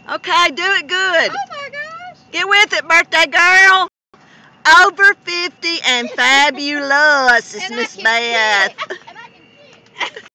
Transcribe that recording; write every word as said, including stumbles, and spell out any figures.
Okay, do it good. Oh my gosh. Get with it, birthday girl. Over fifty and fabulous is And I Miss can Beth. see it.